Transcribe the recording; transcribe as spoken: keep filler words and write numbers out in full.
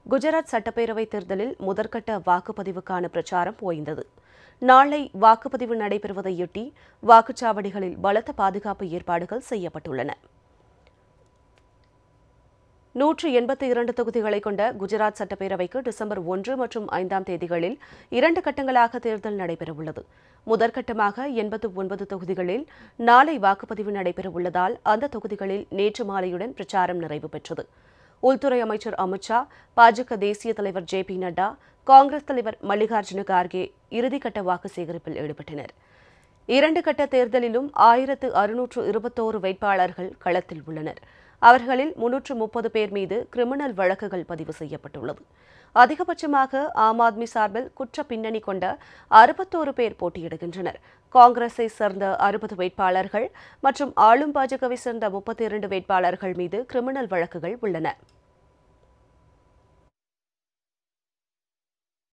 குஜராத் சட்டப்பேரவை தேர்தலில் முதற்கட்ட வாக்குப்பதிவுக்கான பிரச்சாரம் ஓய்ந்தது. நாளை வாக்குப்பதிவு நடைபெறுவதையொட்டி வாக்குச்சாவடிகளில் பலத்த பாதுகாப்பு ஏற்பாடுகள் செய்யப்பட்டுள்ளன. நூற்று எண்பத்தி இரண்டு தொகுதிகளை கொண்ட குஜராத் சட்டப்பேரவைக்கு டிசம்பர் ஒன்று மற்றும் ஐந்தாம் தேதிகளில் இரண்டு கட்டங்களாக தேர்தல் நடைபெறவுள்ளது. முதற்கட்டமாக எண்பத்து ஒன்பது தொகுதிகளில் நாளை வாக்குப்பதிவு நடைபெறவுள்ளதால் அந்த தொகுதிகளில் நேற்று மாலையுடன் பிரச்சாரம் நிறைவு பெற்றது. உள்துறை அமைச்சர் அமித் ஷா, பாஜக தேசிய தலைவர் ஜே பி நட்டா, காங்கிரஸ் தலைவர் மல்லிகார்ஜுன கார்கே இறுதிக்கட்ட வாக்கு சேகரிப்பில் ஈடுபட்டனர். இரண்டு கட்ட தேர்தலிலும் ஆயிரத்து அறுநூற்று இருபத்தோரு வேட்பாளர்கள் களத்தில் உள்ளனர். அவர்களில் முன்னூற்று முப்பது பேர் மீது கிரிமினல் வழக்குகள் பதிவு செய்யப்பட்டுள்ளது. அதிகபட்சமாக ஆம் ஆத்மி சார்பில் குற்ற பின்னணி கொண்ட அறுபத்தோரு பேர் போட்டியிடுகின்றனர். காங்கிரஸை சேர்ந்த அறுபது வேட்பாளர்கள் மற்றும் ஆளும் பாஜகவை சேர்ந்த முப்பத்தி இரண்டு வேட்பாளர்கள் மீது கிரிமினல் வழக்குகள் உள்ளன.